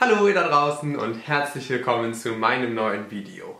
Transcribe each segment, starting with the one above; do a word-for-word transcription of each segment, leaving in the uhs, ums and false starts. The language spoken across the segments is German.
Hallo ihr da draußen und herzlich willkommen zu meinem neuen Video.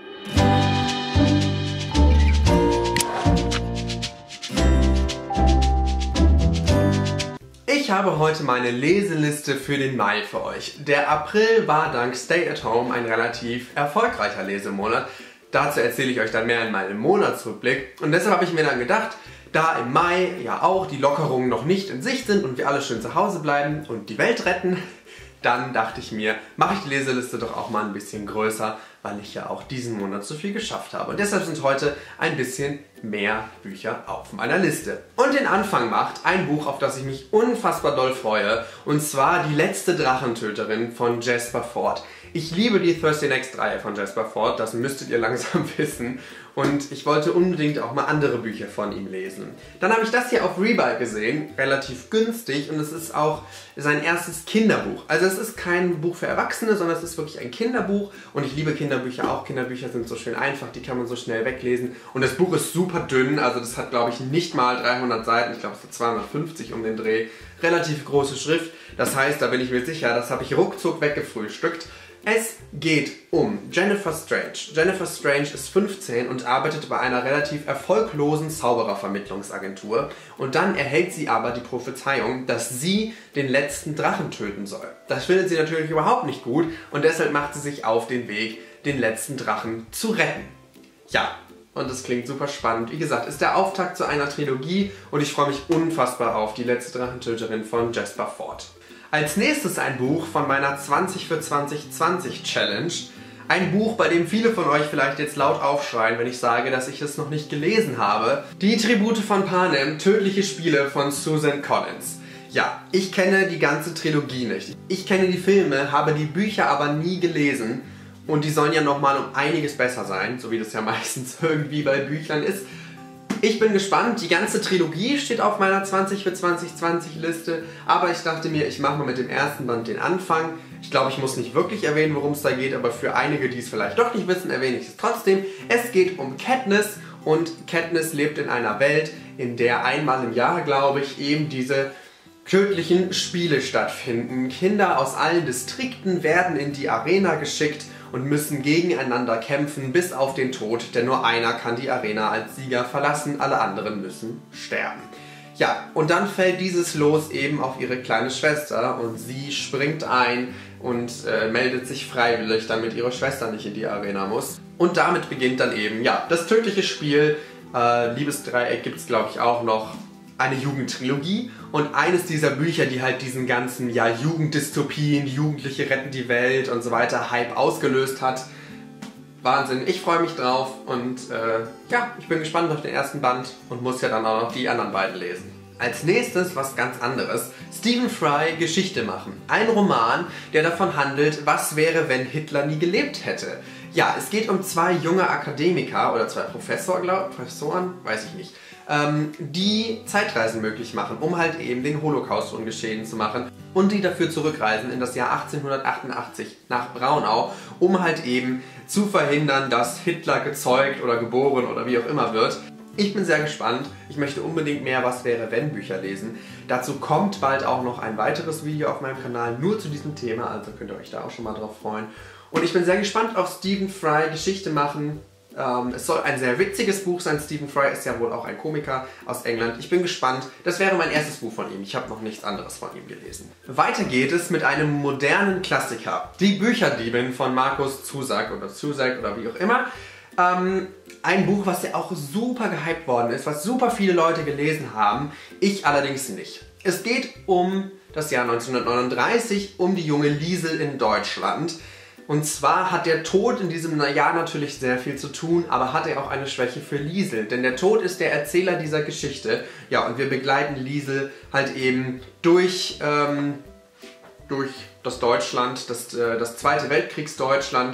Ich habe heute meine Leseliste für den Mai für euch. Der April war dank Stay at Home ein relativ erfolgreicher Lesemonat. Dazu erzähle ich euch dann mehr in meinem Monatsrückblick. Und deshalb habe ich mir dann gedacht, da im Mai ja auch die Lockerungen noch nicht in Sicht sind und wir alle schön zu Hause bleiben und die Welt retten, dann dachte ich mir, mache ich die Leseliste doch auch mal ein bisschen größer, weil ich ja auch diesen Monat so viel geschafft habe. Und deshalb sind heute ein bisschen mehr Bücher auf meiner Liste. Und den Anfang macht ein Buch, auf das ich mich unfassbar doll freue, und zwar Die letzte Drachentöterin von Jasper Fforde. Ich liebe die Thursday Next-Reihe von Jasper Fforde, das müsstet ihr langsam wissen. Und ich wollte unbedingt auch mal andere Bücher von ihm lesen. Dann habe ich das hier auf Rebuy gesehen, relativ günstig, und es ist auch sein erstes Kinderbuch. Also es ist kein Buch für Erwachsene, sondern es ist wirklich ein Kinderbuch, und ich liebe Kinderbücher auch. Kinderbücher sind so schön einfach, die kann man so schnell weglesen. Und das Buch ist super dünn, also das hat, glaube ich, nicht mal dreihundert Seiten, ich glaube es hat zweihundertfünfzig um den Dreh. Relativ große Schrift, das heißt, da bin ich mir sicher, das habe ich ruckzuck weggefrühstückt. Es geht um Jennifer Strange. Jennifer Strange ist fünfzehn und arbeitet bei einer relativ erfolglosen Zauberervermittlungsagentur. Und dann erhält sie aber die Prophezeiung, dass sie den letzten Drachen töten soll. Das findet sie natürlich überhaupt nicht gut und deshalb macht sie sich auf den Weg, den letzten Drachen zu retten. Ja, und das klingt super spannend. Wie gesagt, ist der Auftakt zu einer Trilogie und ich freue mich unfassbar auf Die letzte Drachentöterin von Jasper Fforde. Als nächstes ein Buch von meiner zwanzig für zwanzig zwanzig Challenge. Ein Buch, bei dem viele von euch vielleicht jetzt laut aufschreien, wenn ich sage, dass ich es noch nicht gelesen habe. Die Tribute von Panem, Tödliche Spiele von Susan Collins. Ja, ich kenne die ganze Trilogie nicht. Ich kenne die Filme, habe die Bücher aber nie gelesen. Und die sollen ja nochmal um einiges besser sein, so wie das ja meistens irgendwie bei Büchern ist. Ich bin gespannt, die ganze Trilogie steht auf meiner zwanzig für zwanzig zwanzig Liste, aber ich dachte mir, ich mache mal mit dem ersten Band den Anfang. Ich glaube, ich muss nicht wirklich erwähnen, worum es da geht, aber für einige, die es vielleicht doch nicht wissen, erwähne ich es trotzdem. Es geht um Katniss und Katniss lebt in einer Welt, in der einmal im Jahr, glaube ich, eben diese tödlichen Spiele stattfinden. Kinder aus allen Distrikten werden in die Arena geschickt und müssen gegeneinander kämpfen bis auf den Tod, denn nur einer kann die Arena als Sieger verlassen, alle anderen müssen sterben. Ja, und dann fällt dieses Los eben auf ihre kleine Schwester und sie springt ein und äh, meldet sich freiwillig, damit ihre Schwester nicht in die Arena muss. Und damit beginnt dann eben, ja, das tödliche Spiel. Äh, Liebesdreieck gibt es, glaube ich, auch noch. Eine Jugendtrilogie und eines dieser Bücher, die halt diesen ganzen ja, Jugenddystopien, Jugendliche retten die Welt und so weiter Hype ausgelöst hat. Wahnsinn, ich freue mich drauf und äh, ja, ich bin gespannt auf den ersten Band und muss ja dann auch noch die anderen beiden lesen. Als nächstes was ganz anderes. Stephen Fry, Geschichte machen. Ein Roman, der davon handelt, was wäre, wenn Hitler nie gelebt hätte. Ja, es geht um zwei junge Akademiker oder zwei Professor, glaub, Professoren, weiß ich nicht, ähm, die Zeitreisen möglich machen, um halt eben den Holocaust ungeschehen zu machen und die dafür zurückreisen in das Jahr achtzehnhundertachtundachtzig nach Braunau, um halt eben zu verhindern, dass Hitler gezeugt oder geboren oder wie auch immer wird. Ich bin sehr gespannt. Ich möchte unbedingt mehr Was wäre wenn Bücher lesen. Dazu kommt bald auch noch ein weiteres Video auf meinem Kanal nur zu diesem Thema, also könnt ihr euch da auch schon mal drauf freuen. Und ich bin sehr gespannt auf Stephen Fry, Geschichte machen. Ähm, es soll ein sehr witziges Buch sein. Stephen Fry ist ja wohl auch ein Komiker aus England. Ich bin gespannt. Das wäre mein erstes Buch von ihm. Ich habe noch nichts anderes von ihm gelesen. Weiter geht es mit einem modernen Klassiker. Die Bücherdiebin von Markus Zusak oder Zusak oder wie auch immer. Ähm, ein Buch, was ja auch super gehypt worden ist, was super viele Leute gelesen haben. Ich allerdings nicht. Es geht um das Jahr neunzehnhundertneununddreißig, um die junge Liesel in Deutschland. Und zwar hat der Tod in diesem Jahr natürlich sehr viel zu tun, aber hat er auch eine Schwäche für Liesel. Denn der Tod ist der Erzähler dieser Geschichte. Ja, und wir begleiten Liesel halt eben durch, ähm, durch das Deutschland, das, äh, das Zweite Weltkriegsdeutschland.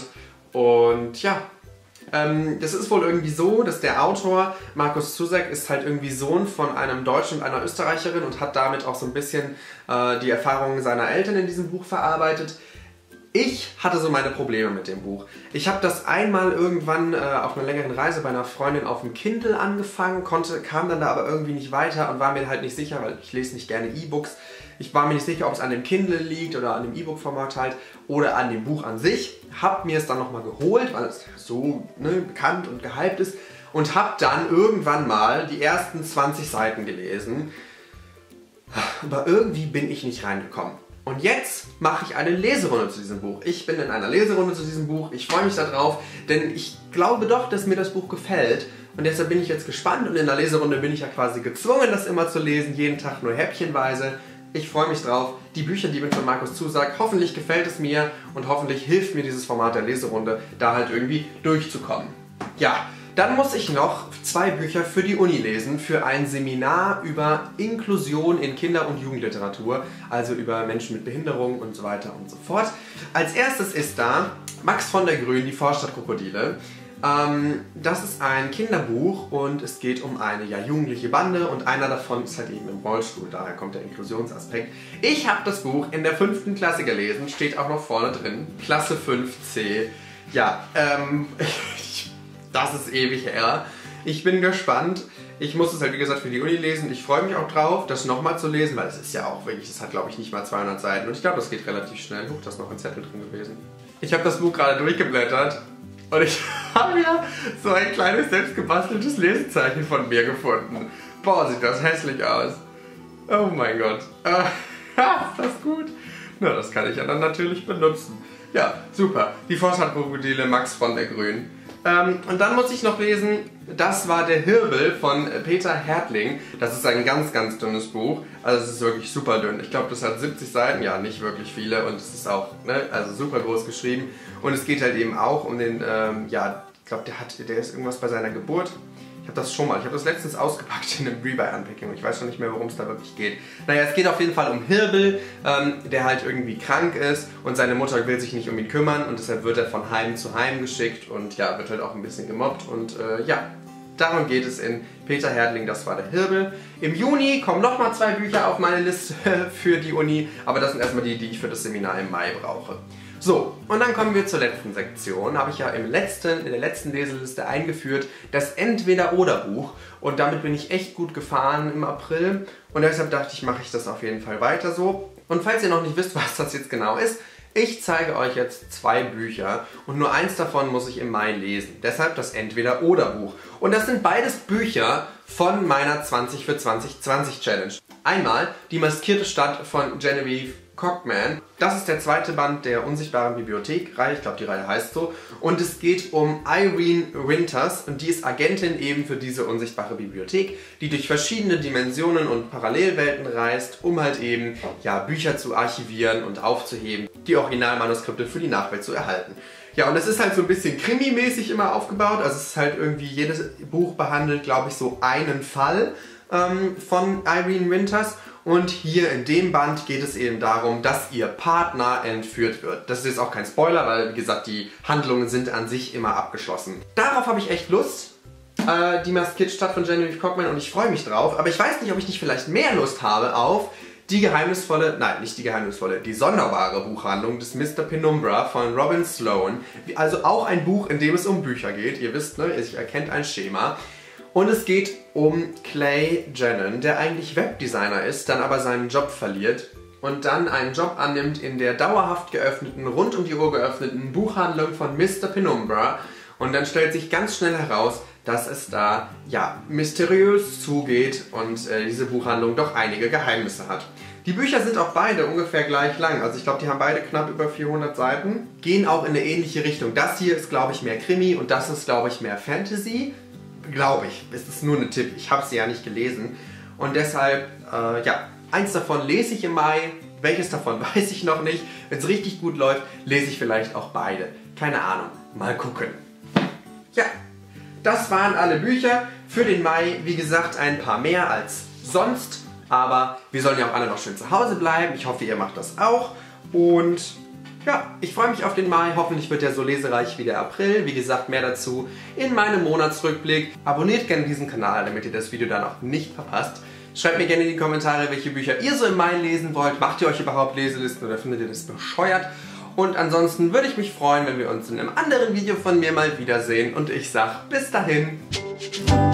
Und ja, ähm, das ist wohl irgendwie so, dass der Autor, Markus Zusak, ist halt irgendwie Sohn von einem Deutschen und einer Österreicherin und hat damit auch so ein bisschen äh, die Erfahrungen seiner Eltern in diesem Buch verarbeitet. Ich hatte so meine Probleme mit dem Buch. Ich habe das einmal irgendwann äh, auf einer längeren Reise bei einer Freundin auf dem Kindle angefangen, konnte, kam dann da aber irgendwie nicht weiter und war mir halt nicht sicher, weil ich lese nicht gerne E-Books, Ich war mir nicht sicher, ob es an dem Kindle liegt oder an dem E-Book-Format halt oder an dem Buch an sich. Hab mir es dann nochmal geholt, weil es so ne, bekannt und gehypt ist. Und hab dann irgendwann mal die ersten zwanzig Seiten gelesen. Aber irgendwie bin ich nicht reingekommen. Und jetzt mache ich eine Leserunde zu diesem Buch. Ich bin in einer Leserunde zu diesem Buch. Ich freue mich darauf, denn ich glaube doch, dass mir das Buch gefällt. Und deshalb bin ich jetzt gespannt und in der Leserunde bin ich ja quasi gezwungen, das immer zu lesen, jeden Tag nur häppchenweise. Ich freue mich drauf. Die Bücher, die mir von Markus zusagt, hoffentlich gefällt es mir und hoffentlich hilft mir dieses Format der Leserunde, da halt irgendwie durchzukommen. Ja, dann muss ich noch zwei Bücher für die Uni lesen, für ein Seminar über Inklusion in Kinder- und Jugendliteratur, also über Menschen mit Behinderung und so weiter und so fort. Als erstes ist da Max von der Grün, die Vorstadtkrokodile. Ähm, das ist ein Kinderbuch und es geht um eine ja, jugendliche Bande und einer davon ist halt eben im Rollstuhl, daher kommt der Inklusionsaspekt. Ich habe das Buch in der fünften Klasse gelesen, steht auch noch vorne drin, Klasse fünf C. Ja, ähm, das ist ewig her. Ich bin gespannt. Ich muss es halt wie gesagt für die Uni lesen. Ich freue mich auch drauf, das nochmal zu lesen, weil es ist ja auch wirklich, es hat glaube ich nicht mal zweihundert Seiten und ich glaube, das geht relativ schnell. Huch, da ist noch ein Zettel drin gewesen. Ich habe das Buch gerade durchgeblättert und ich habe ja so ein kleines selbstgebasteltes Lesezeichen von mir gefunden. Boah, sieht das hässlich aus. Oh mein Gott. Äh, ist das gut? Na, das kann ich ja dann natürlich benutzen. Ja, super. Die Vorstadtkrokodile, Max von der Grün. Ähm, und dann muss ich noch lesen, das war der Hirbel von Peter Härtling. Das ist ein ganz, ganz dünnes Buch. Also es ist wirklich super dünn. Ich glaube, das hat siebzig Seiten, ja, nicht wirklich viele. Und es ist auch, ne, also super groß geschrieben. Und es geht halt eben auch um den, ähm, ja, ich glaube, der hat, der ist irgendwas bei seiner Geburt. Ich habe das schon mal, ich habe das letztens ausgepackt in einem Rebuy-Unpacking und ich weiß schon nicht mehr, worum es da wirklich geht. Naja, es geht auf jeden Fall um Hirbel, ähm, der halt irgendwie krank ist und seine Mutter will sich nicht um ihn kümmern und deshalb wird er von Heim zu Heim geschickt und ja, wird halt auch ein bisschen gemobbt und äh, ja, darum geht es in Peter Härtling, das war der Hirbel. Im Juni kommen nochmal zwei Bücher auf meine Liste für die Uni, aber das sind erstmal die, die ich für das Seminar im Mai brauche. So, und dann kommen wir zur letzten Sektion. Habe ich ja im letzten, in der letzten Leseliste eingeführt, das Entweder-Oder-Buch. Und damit bin ich echt gut gefahren im April. Und deshalb dachte ich, mache ich das auf jeden Fall weiter so. Und falls ihr noch nicht wisst, was das jetzt genau ist, ich zeige euch jetzt zwei Bücher und nur eins davon muss ich im Mai lesen. Deshalb das Entweder-Oder-Buch. Und das sind beides Bücher von meiner zwanzig für zwanzig zwanzig Challenge. Einmal Die maskierte Stadt von Genevieve Cockman. Das ist der zweite Band der Unsichtbaren Bibliothek-Reihe, ich glaube die Reihe heißt so. Und es geht um Irene Winters und die ist Agentin eben für diese unsichtbare Bibliothek, die durch verschiedene Dimensionen und Parallelwelten reist, um halt eben ja, Bücher zu archivieren und aufzuheben, die Originalmanuskripte für die Nachwelt zu erhalten. Ja, und es ist halt so ein bisschen krimimäßig immer aufgebaut, also es ist halt irgendwie, jedes Buch behandelt, glaube ich, so einen Fall ähm, von Irene Winters. Und hier in dem Band geht es eben darum, dass ihr Partner entführt wird. Das ist jetzt auch kein Spoiler, weil wie gesagt, die Handlungen sind an sich immer abgeschlossen. Darauf habe ich echt Lust. Äh, die maskierte Stadt von Genevieve Cockman und ich freue mich drauf. Aber ich weiß nicht, ob ich nicht vielleicht mehr Lust habe auf die geheimnisvolle, nein, nicht die geheimnisvolle, die sonderbare Buchhandlung des Mister Penumbra von Robin Sloan. Also auch ein Buch, in dem es um Bücher geht. Ihr wisst, ne, ihr erkennt ein Schema. Und es geht um Clay Jennen, der eigentlich Webdesigner ist, dann aber seinen Job verliert und dann einen Job annimmt in der dauerhaft geöffneten, rund um die Uhr geöffneten Buchhandlung von Mister Penumbra. Und dann stellt sich ganz schnell heraus, dass es da ja mysteriös zugeht und äh, diese Buchhandlung doch einige Geheimnisse hat. Die Bücher sind auch beide ungefähr gleich lang, also ich glaube, die haben beide knapp über vierhundert Seiten, gehen auch in eine ähnliche Richtung. Das hier ist, glaube ich, mehr Krimi und das ist, glaube ich, mehr Fantasy. Glaube ich. Es ist nur ein Tipp. Ich habe sie ja nicht gelesen. Und deshalb, äh, ja, eins davon lese ich im Mai. Welches davon weiß ich noch nicht. Wenn es richtig gut läuft, lese ich vielleicht auch beide. Keine Ahnung. Mal gucken. Ja, das waren alle Bücher für den Mai. Wie gesagt, ein paar mehr als sonst. Aber wir sollen ja auch alle noch schön zu Hause bleiben. Ich hoffe, ihr macht das auch. Und ja, ich freue mich auf den Mai. Hoffentlich wird er so lesereich wie der April. Wie gesagt, mehr dazu in meinem Monatsrückblick. Abonniert gerne diesen Kanal, damit ihr das Video dann auch nicht verpasst. Schreibt mir gerne in die Kommentare, welche Bücher ihr so im Mai lesen wollt. Macht ihr euch überhaupt Leselisten oder findet ihr das bescheuert? Und ansonsten würde ich mich freuen, wenn wir uns in einem anderen Video von mir mal wiedersehen. Und ich sag bis dahin.